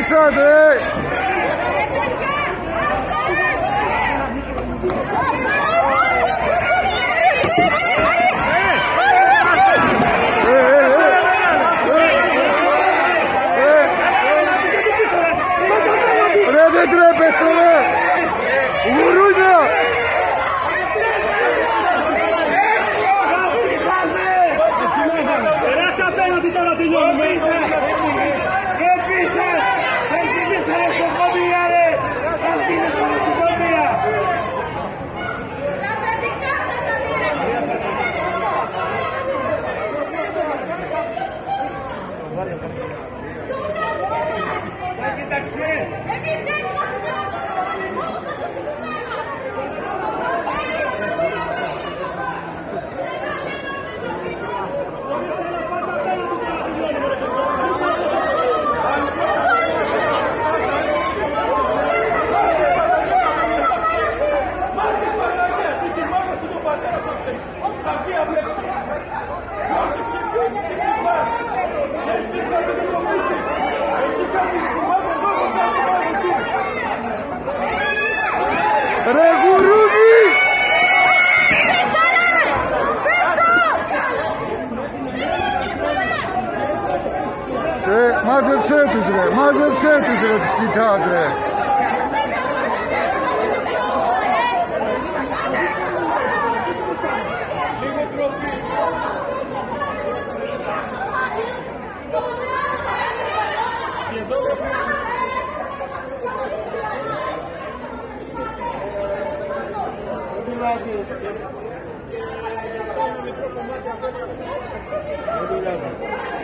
Alexandre! Δεν τρέπεστε ρε! Γουρούνια! Περάστε απέναντι τώρα τελειώνουμε! Και πίσες! Θα στείλεις στα νοσοκομεία ρε! Θα στείλεις στα νοσοκομεία! Θα κοιτάξε! Ρε γουρούνι! Μάζεψέ τους ρε, μάζεψέ τους ρε τους κοιτάς ρε. Gracias.